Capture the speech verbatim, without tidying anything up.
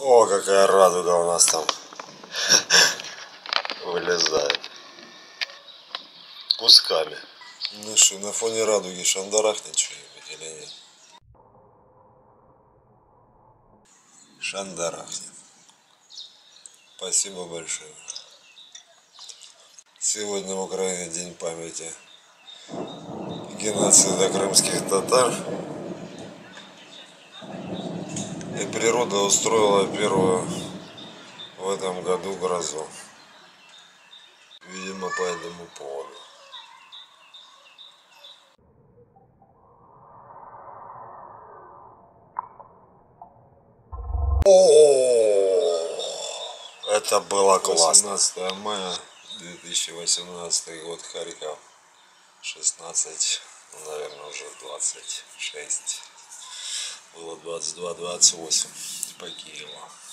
О, какая радуга у нас там вылезает кусками. Ну что, на фоне радуги шандарахнет что-нибудь или нет? Шандарахнет. Спасибо большое. Сегодня в Украине день памяти геноцида крымских татар. И природа устроила первую в этом году грозу. Видимо, по этому поводу. О, это было классно. восемнадцатое мая две тысячи восемнадцатый год, Харьков. шестнадцать, наверное, уже двадцать шесть. Было двадцать два двадцать восемь по Киеву.